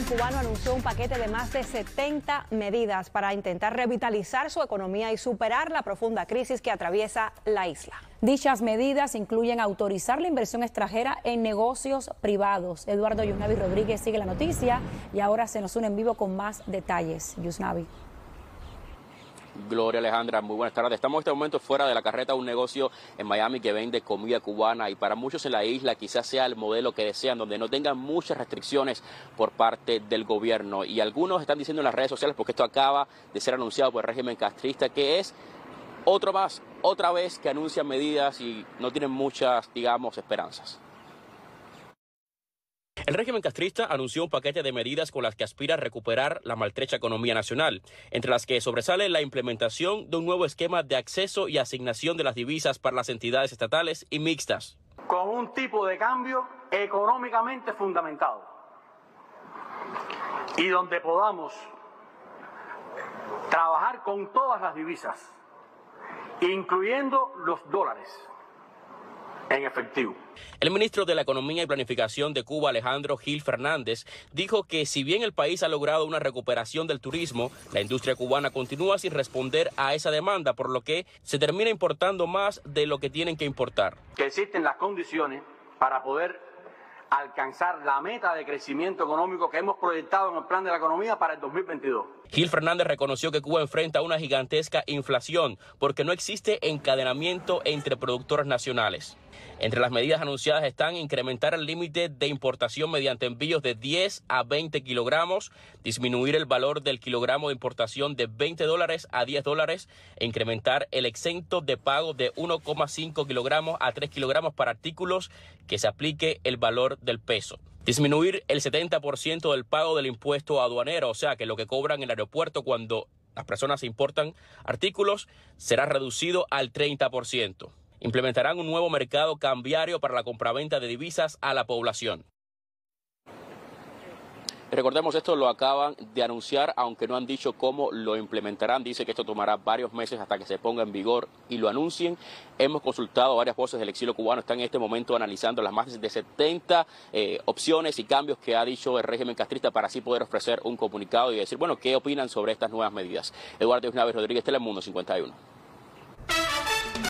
cubano anunció un paquete de más de 70 medidas para intentar revitalizar su economía y superar la profunda crisis que atraviesa la isla. Dichas medidas incluyen autorizar la inversión extranjera en negocios privados. Eduardo Yusnavi Rodríguez sigue la noticia y ahora se nos une en vivo con más detalles. Yusnavi. Gloria Alejandra, muy buenas tardes. Estamos en este momento fuera de la carreta de un negocio en Miami que vende comida cubana y para muchos en la isla quizás sea el modelo que desean, donde no tengan muchas restricciones por parte del gobierno. Y algunos están diciendo en las redes sociales, porque esto acaba de ser anunciado por el régimen castrista, que es otra vez que anuncian medidas y no tienen muchas, digamos, esperanzas. El régimen castrista anunció un paquete de medidas con las que aspira a recuperar la maltrecha economía nacional, entre las que sobresale la implementación de un nuevo esquema de acceso y asignación de las divisas para las entidades estatales y mixtas. Con un tipo de cambio económicamente fundamentado y donde podamos trabajar con todas las divisas, incluyendo los dólares en efectivo. El ministro de la Economía y Planificación de Cuba, Alejandro Gil Fernández, dijo que si bien el país ha logrado una recuperación del turismo, la industria cubana continúa sin responder a esa demanda, por lo que se termina importando más de lo que tienen que importar. Que existen las condiciones para poder alcanzar la meta de crecimiento económico que hemos proyectado en el plan de la economía para el 2022. Gil Fernández reconoció que Cuba enfrenta una gigantesca inflación porque no existe encadenamiento entre productores nacionales. Entre las medidas anunciadas están incrementar el límite de importación mediante envíos de 10 a 20 kilogramos, disminuir el valor del kilogramo de importación de $20 a $10 e incrementar el exento de pago de 1,5 kilogramos a 3 kilogramos para artículos que se aplique el valor del peso. Disminuir el 70% del pago del impuesto aduanero, o sea que lo que cobran en el aeropuerto cuando las personas importan artículos será reducido al 30%. Implementarán un nuevo mercado cambiario para la compraventa de divisas a la población. Recordemos, esto lo acaban de anunciar, aunque no han dicho cómo lo implementarán. Dice que esto tomará varios meses hasta que se ponga en vigor y lo anuncien. Hemos consultado varias voces del exilio cubano, están en este momento analizando las más de 70 opciones y cambios que ha dicho el régimen castrista para así poder ofrecer un comunicado y decir, bueno, qué opinan sobre estas nuevas medidas. Eduardo Yusnavi Rodríguez, Telemundo 51.